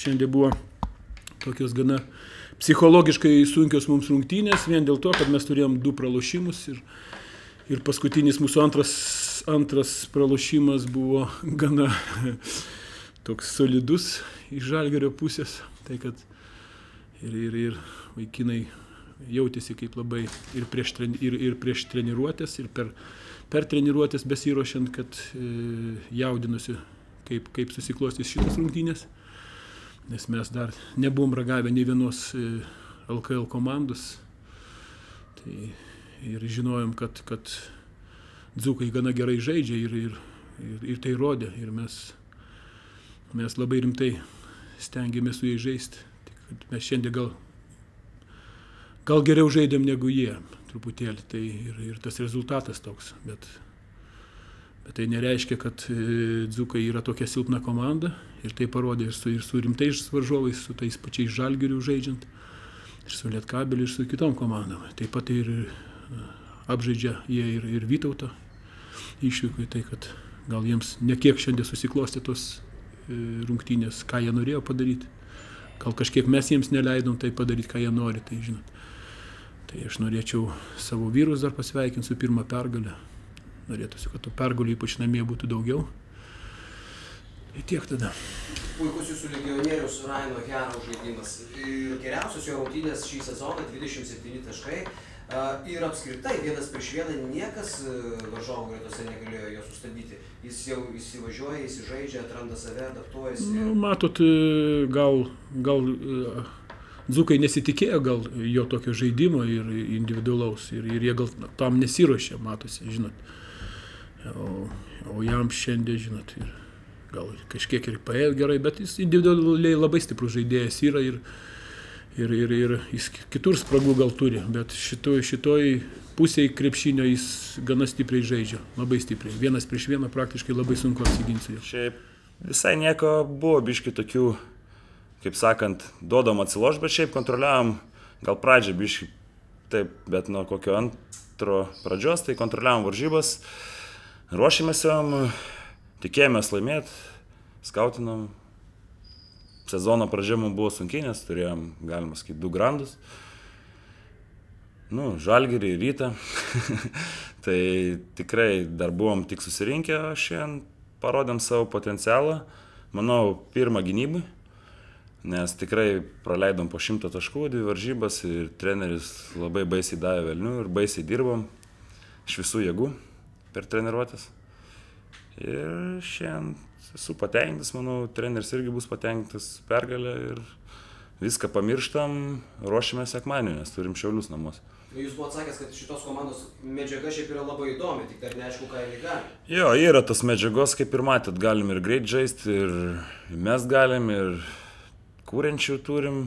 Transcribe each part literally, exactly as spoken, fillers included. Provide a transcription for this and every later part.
šiandien buvo tokios gana psichologiškai sunkios mums rungtynės, vien dėl to, kad mes turėjom du pralošimus ir, ir paskutinis mūsų antras, antras pralošimas buvo gana toks solidus iš Žalgirio pusės. Tai kad ir, ir, ir vaikinai jautėsi kaip labai ir prieš, ir, ir prieš treniruotės, ir per, per treniruotės besiruošiant, kad e, jaudinusi, kaip, kaip susiklostys šitas rungtynės. Nes mes dar nebuvom ragavę nei vienos L K L komandos. Tai ir žinojom, kad, kad dzūkai gana gerai žaidžia ir, ir, ir, ir tai rodė. Ir mes, mes labai rimtai stengiamės su jais žaisti. Mes šiandien gal, gal geriau žaidėm negu jie truputėlį. Tai ir, ir tas rezultatas toks. Bet, bet tai nereiškia, kad dzūkai yra tokia silpna komanda. Ir tai parodė ir su, ir su rimtais varžovais, su tais pačiais Žalgiriu žaidžiant, ir su Lietkabeliu, ir su kitom komandom. Taip pat ir apžaidžia jie ir, ir Vytautą išvykui, tai kad gal jiems nekiek šiandien susiklostė tos rungtynės, ką jie norėjo padaryti. Gal kažkiek mes jiems neleidom tai padaryti, ką jie nori, tai žinot. Tai aš norėčiau savo vyrus dar pasveikinti su pirmą pergalę. Norėtųsi, kad tų pergalių ypač namie būtų daugiau. Ir tiek tada. Puikus jūsų legionierius Raino Hero žaidimas. Ir geriausios jo rungtynės šį sezoną dvidešimt septyni taškai. Ir apskritai vienas prieš vieną niekas varžovų gretose negalėjo jo sustabdyti. Jis jau įsivažiuoja, įsižaidžia, atranda save, adaptuojasi. Nu, matot, gal, gal dzūkai nesitikėjo gal jo tokio žaidimo ir individualaus. Ir, ir jie gal tam nesiruošė, matosi, žinot. O, o jam šiandien, žinot, ir gal kažkiek ir paėjo gerai, bet jis individualiai labai stiprus žaidėjas yra ir, ir, ir, ir jis kitur spragų gal turi, bet šitoj, šitoj pusėje krepšinio jis gana stipriai žaidžia, labai stipriai. Vienas prieš vieną praktiškai labai sunku apsiginti. Šiaip visai nieko buvo, biški tokių, kaip sakant, duodam atsiloš, bet šiaip kontroliavom, gal pradžią biški taip, bet nuo kokio antro pradžios, tai kontroliavom varžybas, ruošėmės jom. Tikėjomės laimėti, skautinom. Sezono pradžia mums buvo sunkiai, nes turėjom, galima sakyti, du grandus. Nu, Žalgirį, Rytą. Tai tikrai dar buvom tik susirinkę, šiandien parodėm savo potencialą. Manau, pirmą gynybai, nes tikrai praleidom po šimtą taškų, dvi varžybas ir treneris labai baisiai davė velnių ir baisiai dirbom iš visų jėgų per treniruotės. Ir šiandien esu patenkintas, manau, treneris irgi bus patenkintas pergalę ir viską pamirštam, ruošiamės sekmadienį, nes turim Šiaulius namuose. Jūs buvo atsakęs, kad šitos komandos medžiaga šiaip yra labai įdomi, tik dar neaišku, ką jie gali. Jo, yra tas medžiagos, kaip ir matėt, galim ir greit žaisti, ir mes galim, ir kūrenčių turim.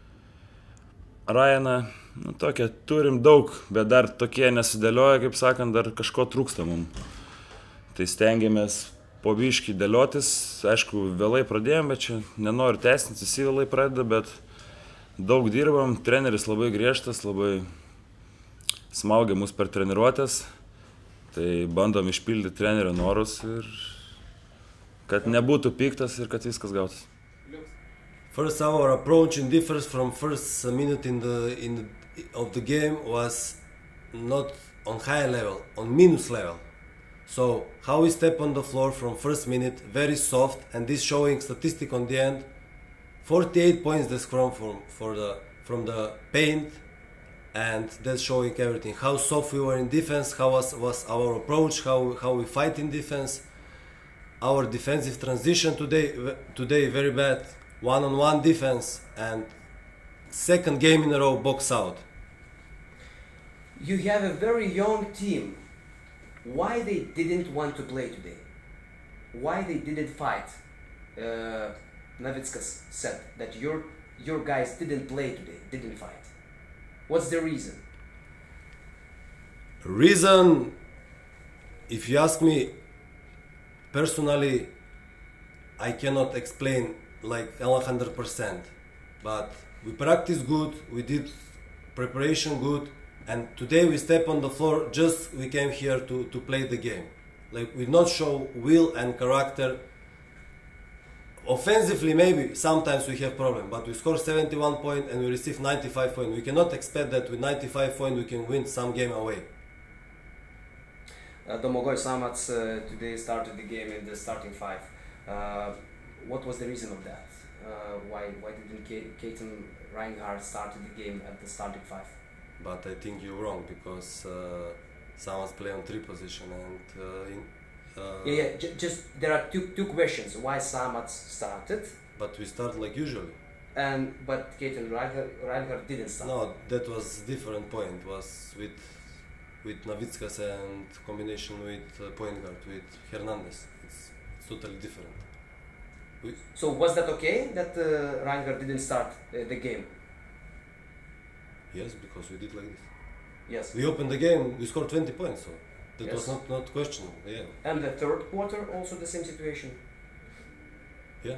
Ryaną, nu tokia, turim daug, bet dar tokie nesidėlioja, kaip sakant, dar kažko trūksta mums. Tai stengiamės po biškį dėliotis, aišku, vėlai pradėjom, bet čia nenoriu teisinti, visi vėlai pradeda, bet daug dirbam, treneris labai griežtas, labai smaugia mus per treniruotės, tai bandom išpildyti trenerio norus ir kad nebūtų piktas ir kad viskas gautas. First, our approach and differs from first minute in the in the, of the game was not on high level, on minus level. So how we step on the floor from first minute, very soft, and this showing statistic on the end, forty-eight points the scrum from for the from the paint, and that's showing everything. How soft we were in defense, how was was our approach, how how we fight in defense. Our defensive transition today today very bad, one-on-one defense, and second game in a row box out. You have a very young team. Why they didn't want to play today? Why they didn't fight? Uh, Navickas said that your your guys didn't play today, didn't fight. What's the reason? Reason, if you ask me personally, I cannot explain like one hundred percent. But we practiced good, we did preparation good, and today we step on the floor, just we came here to, to play the game. Like we not show will and character offensively, maybe sometimes we have problem, but we score seventy-one point and we receive ninety-five point. We cannot expect that with ninety-five point we can win some game away. Uh, Domagoj Samats uh, today started the game in the starting five. Uh, what was the reason of that? Uh, why why didn't Keaton Reinhardt started the game at the starting five? But I think you're wrong because uh, Samats play on three position and uh, in, uh, yeah, yeah. J just there are two two questions. Why Samats started? But we start like usually. And but Keaton Reinhardt, Reinhardt didn't start. No, that was different point. Was with with Navickas and combination with uh, point guard with Hernandez. It's, it's totally different. We, so was that okay that uh, Reinhardt didn't start uh, the game? Yes, because we did like this. Yes. We opened the game. We scored twenty points, so that yes. was not not questionable. Yeah. And the third quarter also the same situation. Yeah.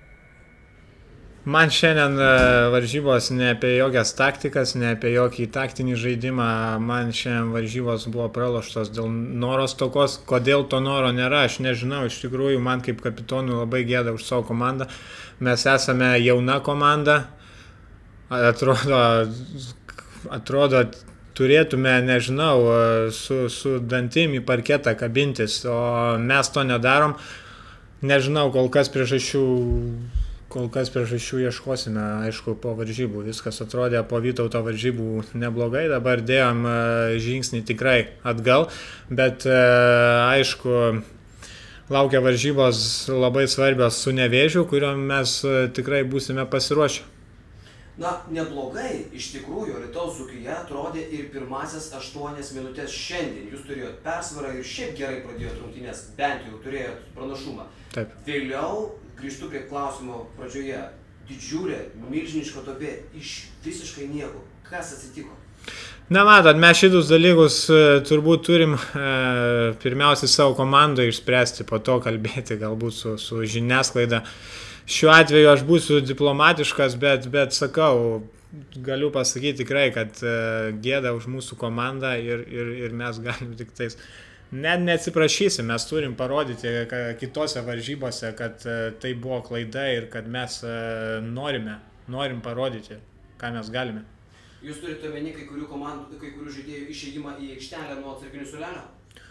Man šiandien varžybos ne apie jokias taktikas, ne apie jokį taktinį žaidimą, man šiandien varžybos buvo praloštos dėl noro stokos. Kodėl to noro nėra, aš nežinau, iš tikrųjų man kaip kapitonui labai gėda už savo komandą. Mes esame jauna komanda, atrodo, atrodo turėtume, nežinau, su, su dantim į parketą kabintis, o mes to nedarom. Nežinau, kol kas priežasčių Kol kas priežasčių ieškosime, aišku, po varžybų. Viskas atrodė po Vytauto varžybų neblogai, dabar dėjom žingsnį tikrai atgal, bet aišku, laukia varžybos labai svarbios su Nevėžiu, kuriuom mes tikrai būsime pasiruošę. Na, neblogai, iš tikrųjų, Alytaus Dzūkija atrodė ir pirmasias aštuonias minutės šiandien. Jūs turėjot persvarą ir šiaip gerai pradėjot rungtynes, bent jau turėjot pranašumą. Taip. Vėliau, grįžtu prie klausimo pradžioje, didžiulė, milžiniška duobė iš visiškai nieko. Kas atsitiko? Na, matot, mes šitus dalykus turbūt turim e, pirmiausiai savo komandoje išspręsti, po to kalbėti galbūt su, su žiniasklaida. Šiuo atveju aš būsiu diplomatiškas, bet, bet sakau, galiu pasakyti tikrai, kad e, gėda už mūsų komandą ir, ir, ir mes galim tik tais... Net neatsiprašysim, mes turim parodyti kitose varžybose, kad tai buvo klaida ir kad mes norime, norim parodyti, ką mes galime. Jūs turite omeny kai kurių komandų, kai kurių žaidėjų išėjimą į aikštelę nuo atsarginių suolelio?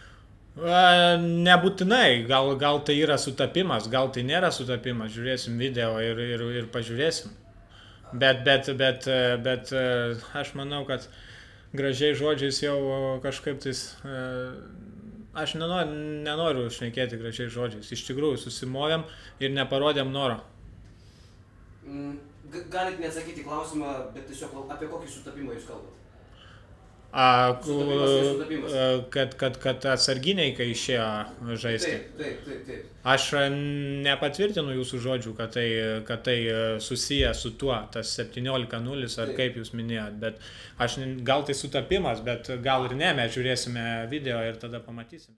Nebūtinai, gal, gal tai yra sutapimas, gal tai nėra sutapimas, žiūrėsim video ir, ir, ir pažiūrėsim. Bet, bet, bet, bet aš manau, kad gražiai žodžiais jau kažkaip tais... Aš nenoriu, nenoriu šnekėti gražiai žodžiais. Iš tikrųjų, susimovėm ir neparodėm noro. Galit neatsakyti klausimą, bet tiesiog apie kokį sutapimą jūs kalbate? A, kad, kad, kad atsarginiai, kai išėjo žaisti. Taip, taip, taip, taip. Aš nepatvirtinu jūsų žodžių, kad tai, kad tai susiję su tuo, tas septyniolika nulis ar kaip jūs minėjot, bet aš, gal tai sutapimas, bet gal ir ne, mes žiūrėsime video ir tada pamatysim.